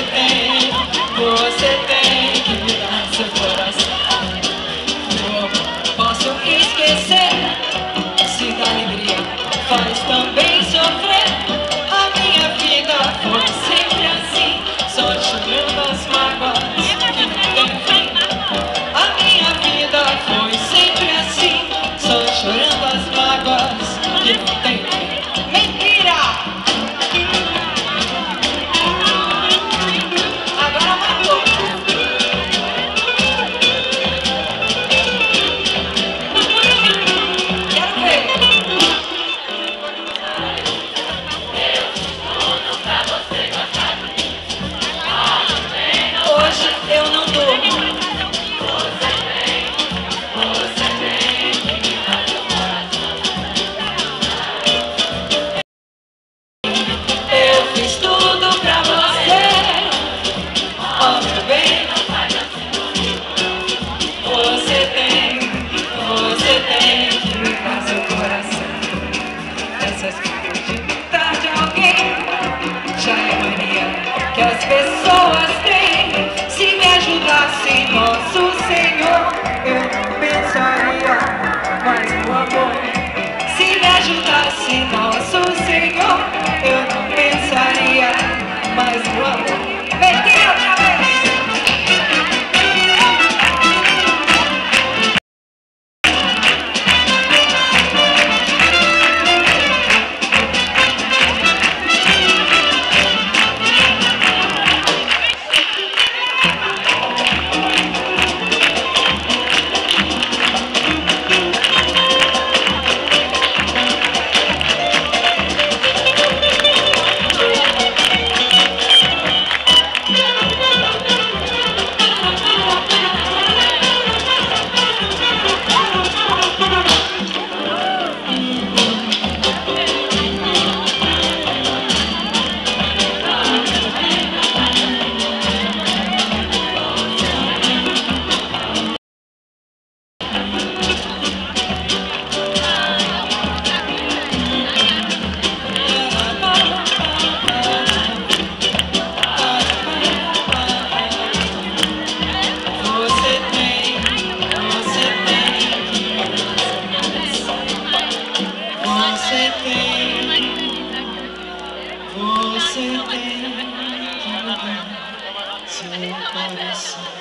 tem que me dar seu coração. Como posso esquecer se da alegria faz também sofrer? A minha vida foi sempre assim, só chorando as mágoas que não tem fim. A minha vida foi sempre assim, só chorando as mágoas que não tem fim. Mentira! Agora matou. Quero ver. Hoje eu não durmo. Eu fiz tudo pra você, ó meu bem. Você tem que me dar seu coração. Essas coisas de gostar de alguém já é mania que as pessoas têm. Se me ajudasse nosso Senhor, eu não pensaria mais no amor. Se me ajudasse nosso Senhor, eu não pensaria mais no amor. Mentira outra vez! Você tem que me dar seu coração.